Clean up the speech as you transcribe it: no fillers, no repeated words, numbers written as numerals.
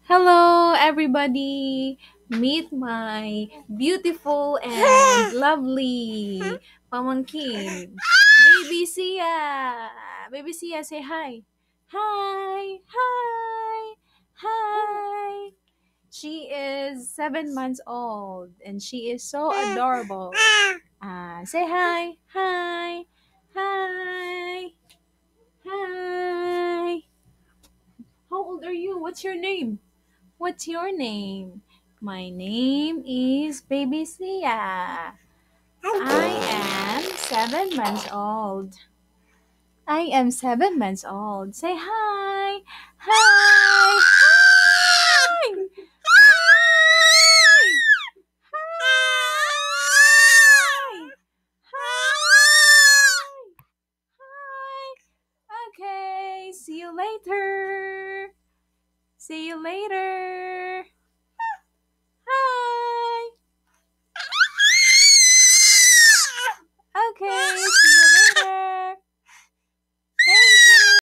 Hello, everybody. Meet my beautiful and lovely pamangkin, Baby Sia. Baby Sia, say hi. Hi, hi, hi. She is 7 months old and she is so adorable. Say hi, hi, hi, hi. How old are you? What's your name? What's your name? My name is Baby Sia. I am 7 months old. I am 7 months old. Say hi. Hi. Hi. Hi. Hi. Hi. Hi. Okay. See you later. See you later.